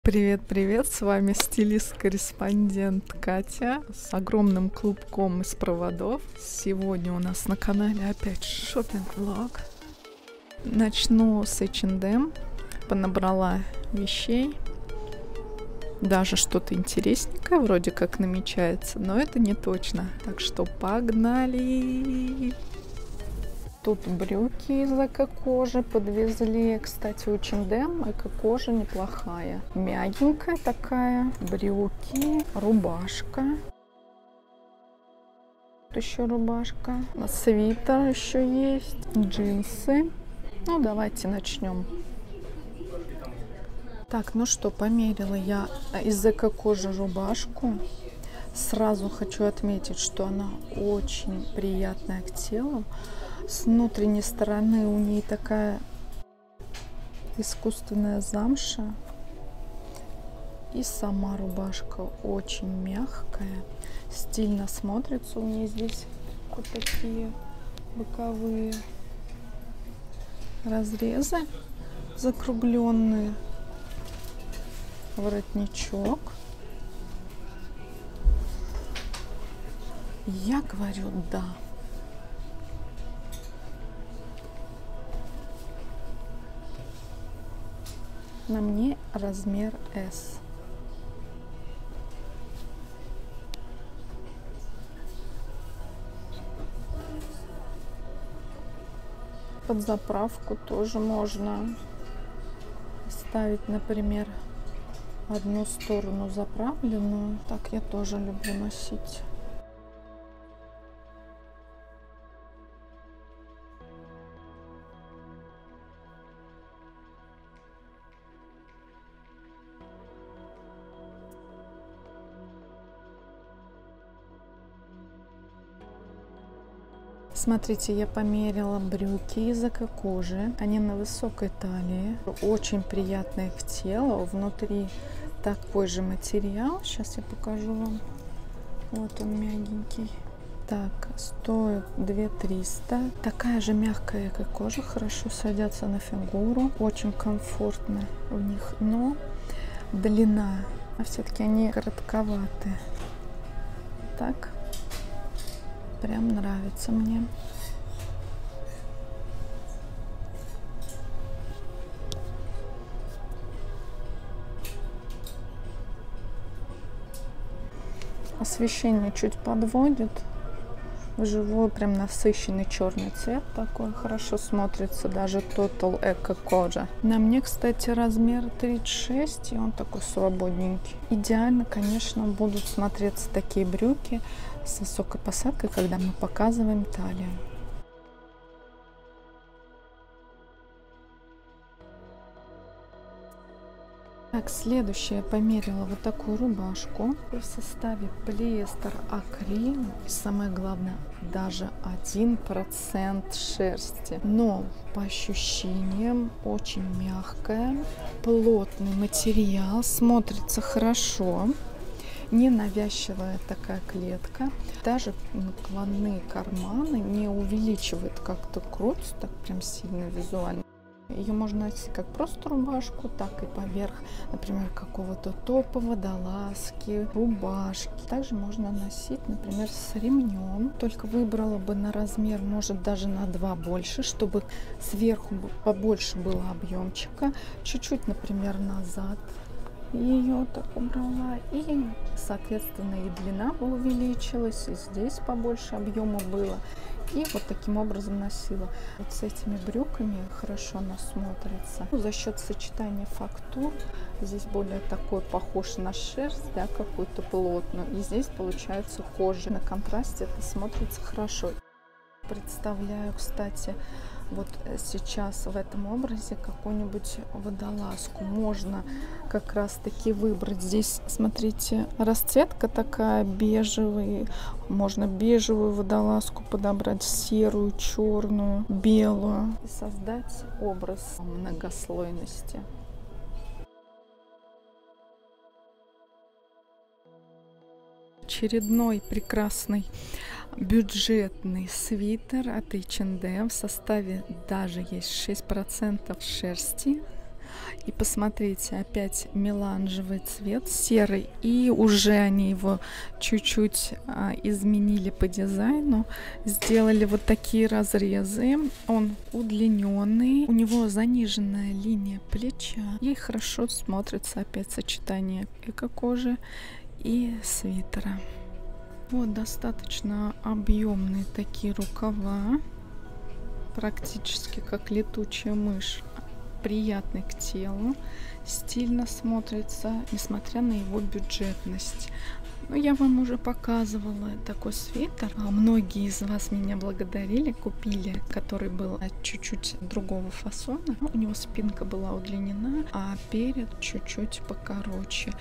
Привет-привет, с вами стилист-корреспондент Катя с огромным клубком из проводов. Сегодня у нас на канале опять шопинг-влог. Начну с H&M. Понабрала вещей. Даже что-то интересненькое вроде как намечается, но это не точно. Так что погнали! Тут брюки из эко-кожи подвезли. Кстати, у H&M эко-кожа неплохая. Мягенькая такая. Брюки, рубашка. Тут еще рубашка. Свитер еще есть. Джинсы. Ну, давайте начнем. Так, ну что, померила я из эко-кожи рубашку. Сразу хочу отметить, что она очень приятная к телу. С внутренней стороны у нее такая искусственная замша. И сама рубашка очень мягкая. Стильно смотрится. У нее здесь вот такие боковые разрезы закругленные. Воротничок. Я говорю, да. На мне размер S. Под заправку тоже можно ставить, например, одну сторону заправленную. Так я тоже люблю носить. Смотрите, я померила брюки из эко-кожи. Они на высокой талии. Очень приятные к телу. Внутри такой же материал. Сейчас я покажу вам. Вот он мягенький. Так, стоит 2300. Такая же мягкая эко-кожа. Хорошо садятся на фигуру. Очень комфортно в них. Но длина. А все-таки они коротковаты. Так. Прям нравится мне. Освещение чуть подводит. Вживую прям насыщенный черный цвет такой. Хорошо смотрится даже Total Eco кожа. На мне, кстати, размер 36, и он такой свободненький. Идеально, конечно, будут смотреться такие брюки с высокой посадкой, когда мы показываем талию. Так, следующее я померила вот такую рубашку в составе полиэстер, акрил и самое главное даже 1% шерсти, но по ощущениям очень мягкая, плотный материал, смотрится хорошо. Ненавязчивая такая клетка. Даже накладные карманы не увеличивают как-то грудь так прям сильно визуально. Ее можно носить как просто рубашку, так и поверх, например, какого-то топа, водолазки, рубашки. Также можно носить, например, с ремнем. Только выбрала бы на размер, может даже на 2 больше, чтобы сверху побольше было объемчика. Чуть-чуть, например, назад ее так убрала, и соответственно и длина бы увеличилась, и здесь побольше объема было, и вот таким образом носила. Вот с этими брюками хорошо она смотрится. За счет сочетания фактур здесь более такой похож на шерсть, да, какую-то плотную, и здесь получается кожа. На контрасте это смотрится хорошо. Представляю, кстати, вот сейчас в этом образе какую-нибудь водолазку. Можно как раз таки выбрать. Здесь, смотрите, расцветка такая бежевая. Можно бежевую водолазку подобрать, серую, черную, белую. И создать образ многослойности. Очередной прекрасный бюджетный свитер от H&M. В составе даже есть 6% шерсти. И посмотрите, опять меланжевый цвет, серый. И уже они его чуть-чуть изменили по дизайну. Сделали вот такие разрезы. Он удлиненный. У него заниженная линия плеча. И хорошо смотрится опять сочетание эко-кожи и свитера. Вот достаточно объемные такие рукава. Практически как летучая мышь. Приятный к телу, стильно смотрится, несмотря на его бюджетность. Но я вам уже показывала такой свитер. Многие из вас меня благодарили, купили, который был чуть-чуть другого фасона. У него спинка была удлинена, а перед чуть-чуть покороче.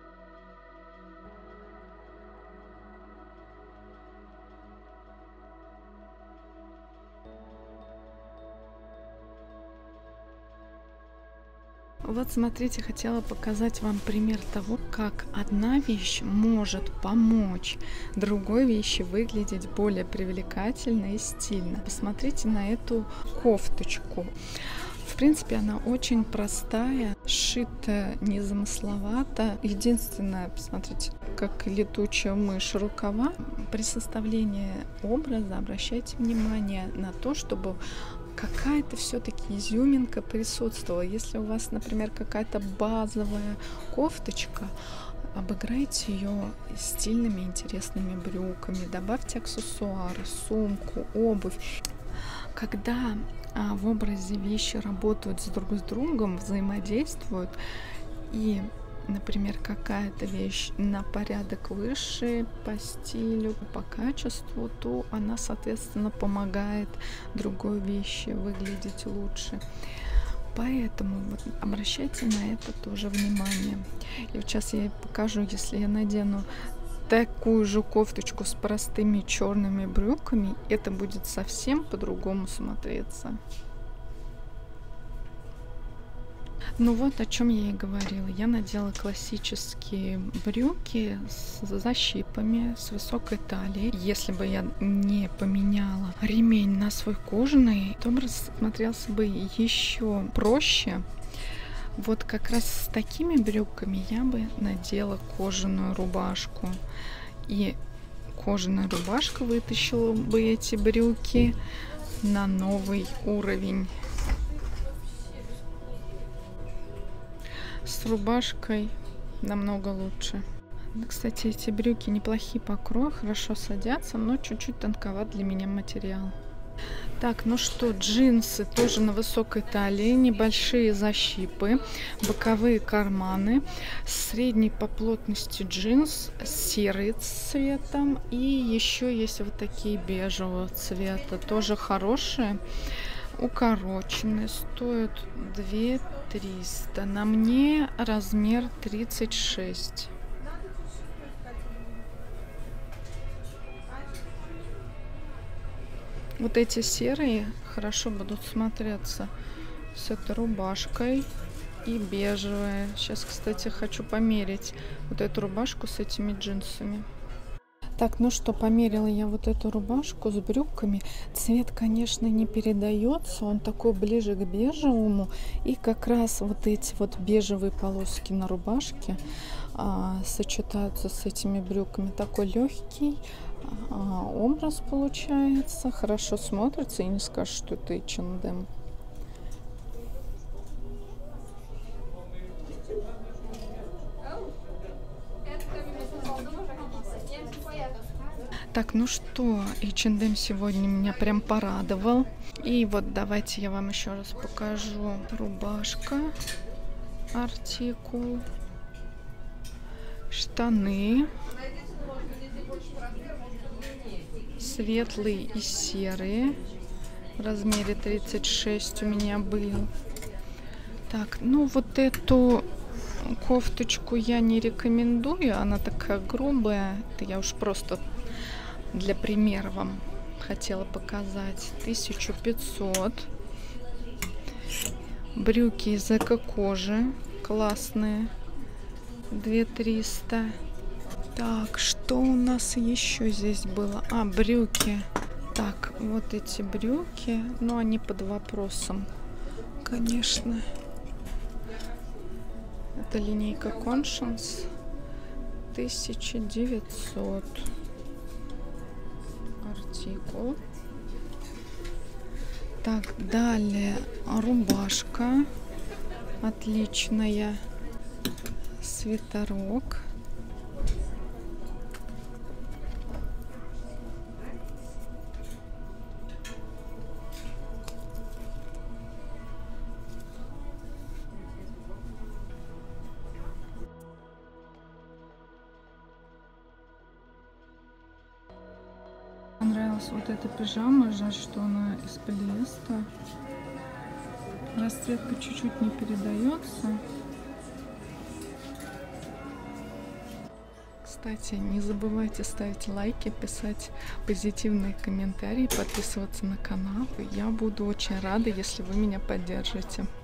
Вот смотрите, хотела показать вам пример того, как одна вещь может помочь другой вещи выглядеть более привлекательно и стильно. Посмотрите на эту кофточку. В принципе, она очень простая, сшитая незамысловато. Единственное, посмотрите, как летучая мышь рукава. При составлении образа обращайте внимание на то, чтобы какая-то все-таки изюминка присутствовала. Если у вас, например, какая-то базовая кофточка, обыграйте ее стильными, интересными брюками, добавьте аксессуары, сумку, обувь. Когда в образе вещи работают друг с другом, взаимодействуют, и, например, какая-то вещь на порядок выше по стилю, по качеству, то она, соответственно, помогает другой вещи выглядеть лучше. Поэтому вот обращайте на это тоже внимание. И вот сейчас я покажу, если я надену такую же кофточку с простыми черными брюками, это будет совсем по-другому смотреться. Ну вот о чем я и говорила. Я надела классические брюки с защипами, с высокой талией. Если бы я не поменяла ремень на свой кожаный, то образ смотрелся бы еще проще. Вот как раз с такими брюками я бы надела кожаную рубашку. И кожаная рубашка вытащила бы эти брюки на новый уровень. С рубашкой намного лучше. Кстати, эти брюки неплохие по крою, хорошо садятся, но чуть-чуть тонковат для меня материал. Так, ну что, джинсы тоже на высокой талии, небольшие защипы, боковые карманы, средний по плотности джинс, серый цветом, и еще есть вот такие бежевого цвета, тоже хорошие, укороченные, стоят 2300, на мне размер 36. Вот эти серые хорошо будут смотреться с этой рубашкой и бежевая. Сейчас, кстати, хочу померить вот эту рубашку с этими джинсами. Так, ну что, померила я вот эту рубашку с брюками. Цвет, конечно, не передается, он такой ближе к бежевому. И как раз вот эти вот бежевые полоски на рубашке сочетаются с этими брюками. Такой легкий образ получается, хорошо смотрится, и не скажешь, что это H&M. Так, ну что, H&M сегодня меня прям порадовал. И вот давайте я вам еще раз покажу. Рубашка, артикул, штаны, светлые и серые, в размере 36 у меня был. Так, ну вот эту кофточку я не рекомендую, она такая грубая, это я уж просто для примера вам хотела показать. 1500. Брюки из эко-кожи классные, 2300. Так, что у нас еще здесь было? Брюки. Так, вот эти брюки, но они под вопросом, конечно. Это линейка Conscience 1900 артикул. Так, далее рубашка отличная, свитерок. Понравилась вот эта пижама, жаль, что она из полиэстера. Расцветка чуть-чуть не передается. Кстати, не забывайте ставить лайки, писать позитивные комментарии, подписываться на канал. Я буду очень рада, если вы меня поддержите.